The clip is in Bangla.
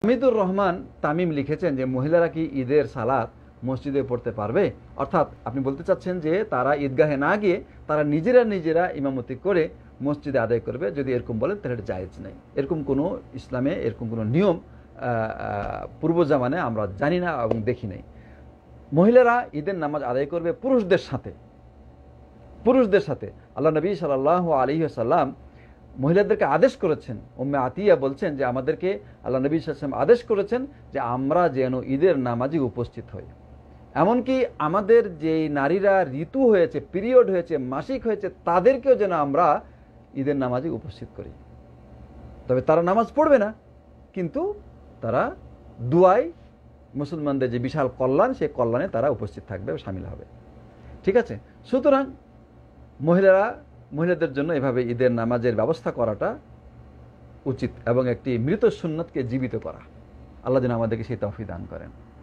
হামিদুর রহমান তামিম লিখেছেন যে মহিলারা কি ঈদের সালাত মসজিদে পড়তে পারবে, অর্থাৎ আপনি বলতে চাচ্ছেন যে তারা ঈদগাহে না গিয়ে তারা নিজেরা ইমামতি করে মসজিদে আদায় করবে। যদি এরকম বলেন তাহলে এটা জায়েজ নেই। এরকম কোনো ইসলামে এরকম কোনো নিয়ম পূর্ব জামানে আমরা জানি না এবং দেখি নাই। মহিলারা ঈদের নামাজ আদায় করবে পুরুষদের সাথে। আল্লাহ নবী সাল্লাল্লাহু আলাইহি ওয়াসাল্লাম মহিলাদেরকে আদেশ করেছেন। উম্মে আতিয়া বলছেন যে আমাদেরকে আল্লাহ নবী সাল্লাল্লাহু আলাইহি ওয়াসাল্লাম আদেশ করেছেন যে আমরা যেন ঈদের নামাজে উপস্থিত হই। এমনকি আমাদের যে নারীরা ঋতু হয়েছে, পিরিয়ড হয়েছে, মাসিক হয়েছে, তাদেরকেও যেন আমরা ঈদের নামাজে উপস্থিত করি। তবে তারা নামাজ পড়বে না, কিন্তু তারা দুয়ায় মুসলমানদের যে বিশাল কল্যাণ, সেই কল্যাণে তারা উপস্থিত থাকবে, শামিল হবে। ঠিক আছে? সুতরাং মহিলাদের জন্য এভাবে ঈদের নামাজের ব্যবস্থা করাটা উচিত এবং একটি মৃত সুন্নতকে জীবিত করা। আল্লাহ যেন আমাদেরকে সেই তৌফিক দান করেন।